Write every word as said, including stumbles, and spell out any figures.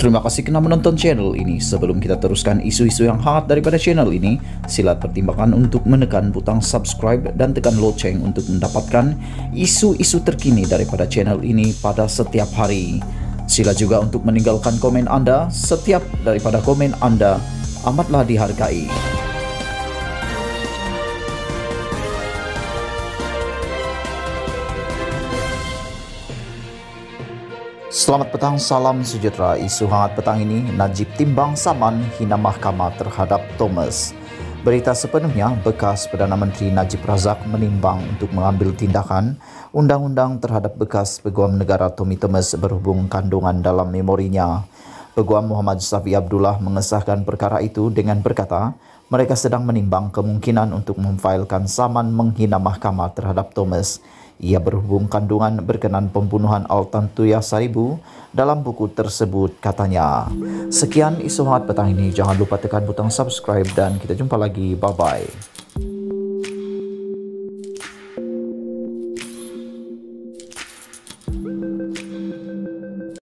Terima kasih kerana menonton channel ini. Sebelum kita teruskan isu-isu yang hangat daripada channel ini, sila pertimbangkan untuk menekan butang subscribe dan tekan loceng untuk mendapatkan isu-isu terkini daripada channel ini pada setiap hari. Sila juga untuk meninggalkan komen anda. Setiap daripada komen anda amatlah dihargai. Selamat petang, salam sejahtera. Isu hangat petang ini, Najib timbang saman hina mahkamah terhadap Thomas. Berita sepenuhnya, bekas Perdana Menteri Najib Razak menimbang untuk mengambil tindakan undang-undang terhadap bekas Peguam Negara Tommy Thomas berhubung kandungan dalam memorinya. Peguam Muhammad Safi Abdullah mengesahkan perkara itu dengan berkata, mereka sedang menimbang kemungkinan untuk memfailkan saman menghina mahkamah terhadap Thomas. Ia berhubung kandungan berkenan pembunuhan Altan Tuyah Saribu dalam buku tersebut, katanya. Sekian isu hangat petang ini. Jangan lupa tekan butang subscribe dan kita jumpa lagi. Bye-bye.